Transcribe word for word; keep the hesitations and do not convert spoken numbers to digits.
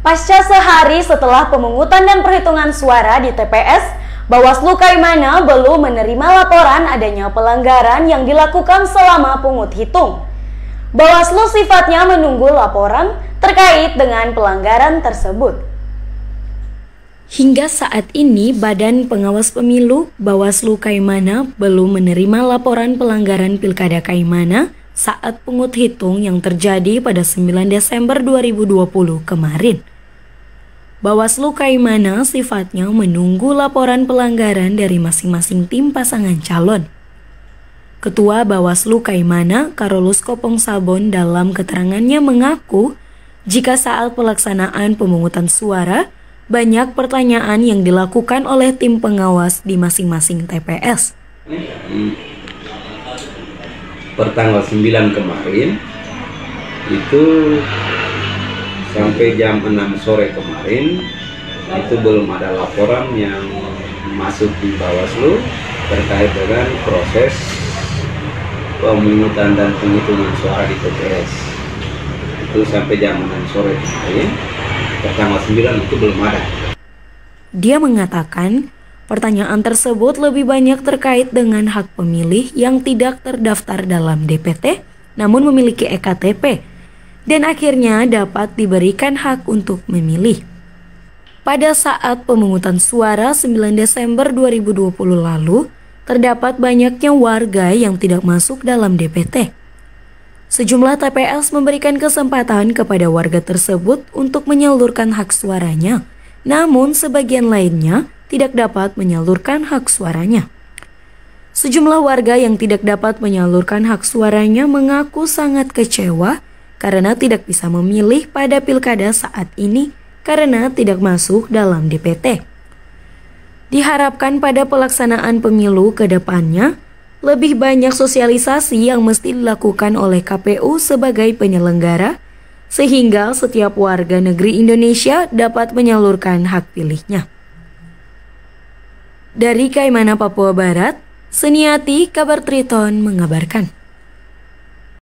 Pasca sehari setelah pemungutan dan perhitungan suara di T P S, Bawaslu Kaimana belum menerima laporan adanya pelanggaran yang dilakukan selama pungut hitung. Bawaslu sifatnya menunggu laporan terkait dengan pelanggaran tersebut. Hingga saat ini, Badan Pengawas Pemilu Bawaslu Kaimana belum menerima laporan pelanggaran Pilkada Kaimana saat pungut hitung yang terjadi pada sembilan Desember dua ribu dua puluh kemarin. Bawaslu Kaimana sifatnya menunggu laporan pelanggaran dari masing-masing tim pasangan calon. Ketua Bawaslu Kaimana, Carolus Kopong Sabon, dalam keterangannya mengaku jika saat pelaksanaan pemungutan suara, banyak pertanyaan yang dilakukan oleh tim pengawas di masing-masing T P S. Pertanggal sembilan kemarin, itu sampai jam enam sore kemarin, itu belum ada laporan yang masuk di Bawaslu terkait dengan proses pemungutan dan penghitungan suara di T P S. Itu sampai jam enam sore kemarin, tanggal sembilan itu belum ada. Dia mengatakan pertanyaan tersebut lebih banyak terkait dengan hak pemilih yang tidak terdaftar dalam D P T namun memiliki E K T P dan akhirnya dapat diberikan hak untuk memilih. Pada saat pemungutan suara sembilan Desember dua ribu dua puluh lalu, terdapat banyaknya warga yang tidak masuk dalam D P T. Sejumlah T P S memberikan kesempatan kepada warga tersebut untuk menyalurkan hak suaranya, namun sebagian lainnya tidak dapat menyalurkan hak suaranya. Sejumlah warga yang tidak dapat menyalurkan hak suaranya mengaku sangat kecewa karena tidak bisa memilih pada pilkada saat ini karena tidak masuk dalam D P T. Diharapkan pada pelaksanaan pemilu ke depannya, lebih banyak sosialisasi yang mesti dilakukan oleh K P U sebagai penyelenggara, sehingga setiap warga negeri Indonesia dapat menyalurkan hak pilihnya. Dari Kaimana, Papua Barat, Seniati Kabar Triton mengabarkan.